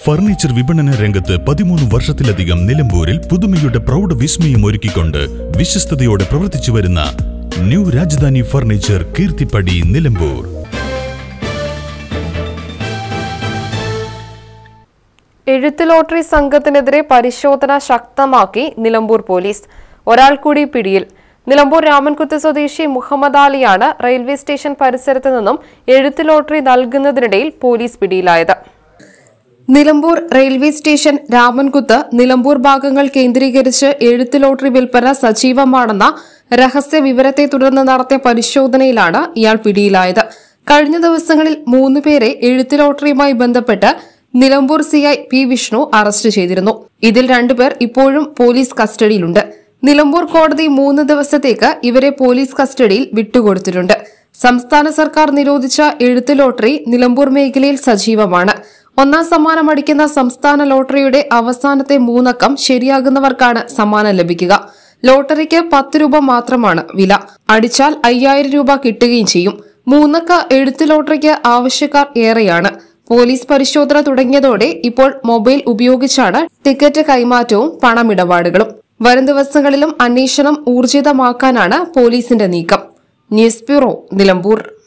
Furniture വിപണന രംഗത്ത് 13 വർഷത്തിലധികം നിലമ്പൂരിൽ പുതുമയുടെ പ്രൗഢ വിസ്മയം ഒരുക്കിക്കൊണ്ട് വിശ്വസ്തയോടെ പ്രവർത്തിച്ചു വരുന്ന ന്യൂ രാജധാനി ഫർണിച്ചർ കീർത്തിപ്പടി നിലമ്പൂർ. എഴുത്ത് ലോട്ടറി സംഘത്തിനെതിരെ പരിശോധന ശക്തമാക്കി നിലമ്പൂർ പോലീസ്. ഒരാൾ കൂടി പിടിയിൽ. നിലമ്പൂർ രാമൻകുത്ത് സ്വദേശി മുഹമ്മദ് അലിയാണ് റെയിൽവേ സ്റ്റേഷൻ പരിസരത്ത് നിന്നും എഴുത്ത് ലോട്ടറി നൽകുന്നതിനിടയിൽ പോലീസ് പിടിയിലായത്. നിലമ്പൂർ റെയിൽവേ സ്റ്റേഷൻ, രാമൻകുത്ത്, നിലമ്പൂർ ഭാഗങ്ങൾ കേന്ദ്രീകരിച്ച് എഴുത്ത് ലോട്ടറി വിൽപ്പന സജീവമാണെന്ന രഹസ്യ വിവരത്തെ തുടർന്ന് നടത്തിയ പരിശോധനയിലാണ് ഇയാൾ പിടിയിലായത്. കഴിഞ്ഞ ദിവസങ്ങളിൽ 3 പേരെ എഴുത്ത് ലോട്ടറിയുമായി ബന്ധപ്പെട്ട് Nilambur CI P Vishnu arrest ചെയ്തിരുന്നു. ഇതിൽ 2 പേർ ഇപ്പോഴും പോലീസ് കസ്റ്റഡിയിലുണ്ട്. നിലമ്പൂർ കോടതി 3 ദിവസത്തേക്ക് ഇവരെ പോലീസ് കസ്റ്റഡിയിൽ വിട്ടുകൊടുത്തിട്ടുണ്ട്. സംസ്ഥാന സർക്കാർ നിരോധിച്ച എഴുത്ത് ലോട്ടറി നിലമ്പൂർ മേഖലയിൽ സജീവമാണ്. 1ാം സമ്മാനം അടിക്കുന്ന സംസ്ഥാന ലോട്ടറിയുടെ അവസാനത്തെ 3 അക്കം ശരിയാകുന്നവർക്കാണ് സമ്മാനം ലഭിക്കുക. ലോട്ടറിക്ക് 10 രൂപ മാത്രമാണ് വില. അടിച്ചാൽ 5000 രൂപ കിട്ടുകയും ചെയ്യും. 3 അക്ക എഴുത്ത് ലോട്ടറിക്ക് ആവശ്യക്കാർ ഏറെയാണ്. പോലീസ് പരിശോധന തുടങ്ങിയതോടെ ഇപ്പോൾ മൊബൈൽ ഉപയോഗിച്ചാണ് ടിക്കറ്റ് കൈമാറ്റവും പണമിടപാടുകളും. വരും ദിവസങ്ങളിലും അന്വേഷണം ഊർജിതമാക്കാനാണ് പോലീസിന്റെ നീക്കം. News bureau, Nilambur.